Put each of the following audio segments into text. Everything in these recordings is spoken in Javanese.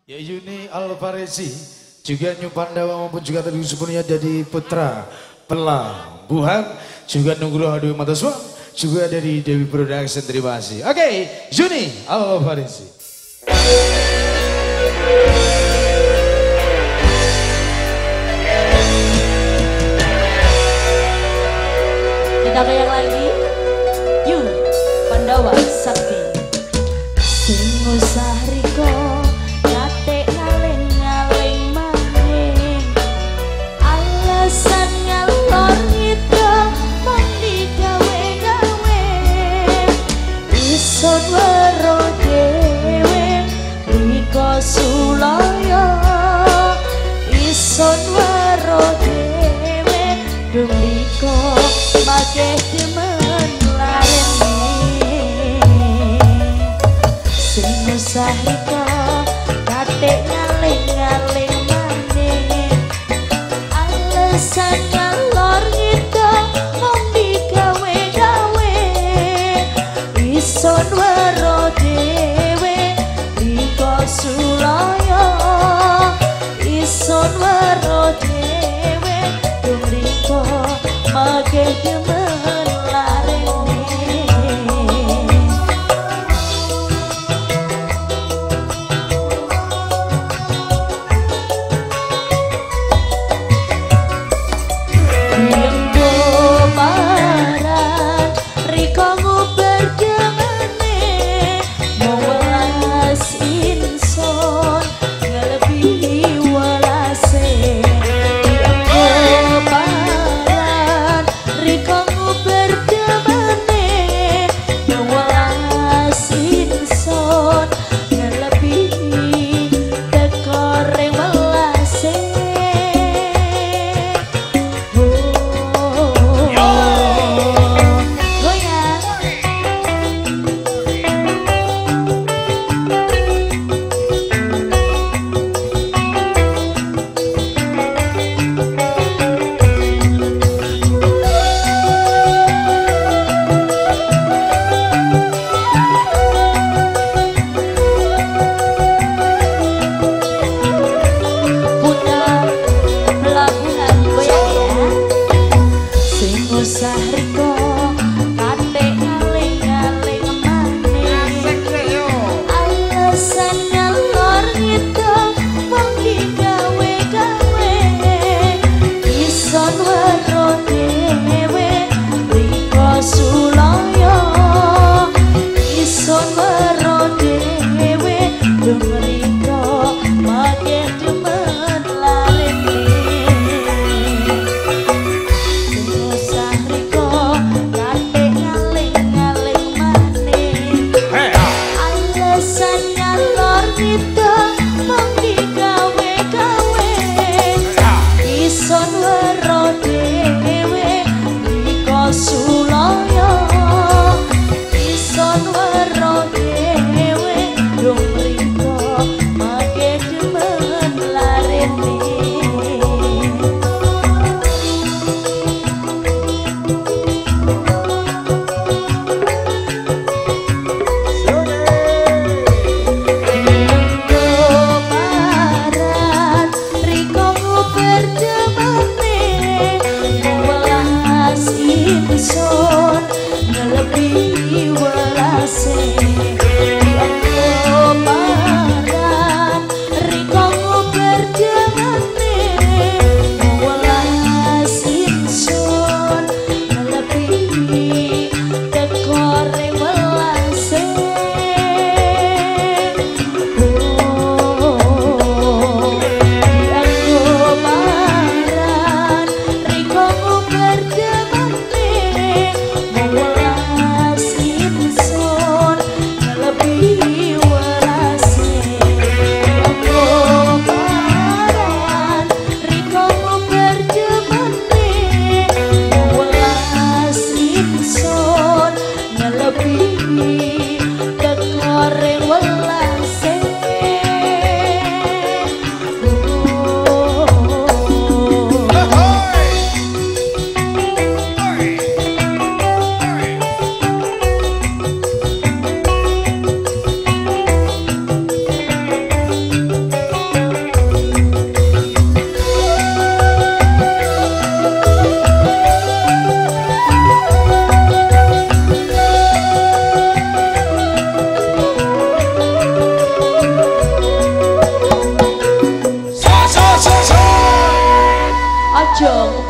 Ya Yuni Alvarezi, juga Nyu Pandawa maupun juga tadi sepenuhnya jadi putra pelabuhan, juga Nugroho Dewi Mataswa, juga dari Dewi Production. Terima kasih. Oke, Yuni Alvarezi. Kita yang lagi, Yuni Pandawa Sakti. Sing usah riko ngate ngaleng-ngaleng maning, alasan ngalor itu mong digawe-gawe, ison wero dewe riko sulaya, ison wero dewe dung riko make demen larene. Sing usah riko kate ngaleng-ngaleng maning, alasan ngalor gitu mong digawe-gawe, ison wero dewe riko sulaya, ison wero dewe dung riko make demen larene.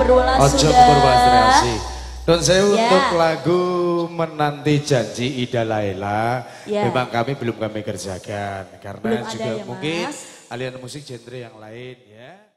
berulang Ojo sudah. kubur Basriasi. Dan saya Ya. untuk lagu Menanti Janji Ida Laila, Ya. memang kami belum kerjakan. Karena Belum ada juga ya, mungkin Mas? aliran musik genre yang lain ya.